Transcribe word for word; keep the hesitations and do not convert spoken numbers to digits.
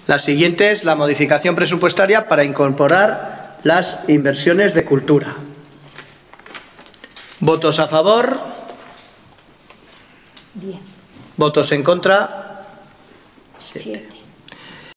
La siguiente es la modificación presupuestaria para incorporar las inversiones de cultura. ¿Votos a favor? Diez. ¿Votos en contra? Siete. Siete.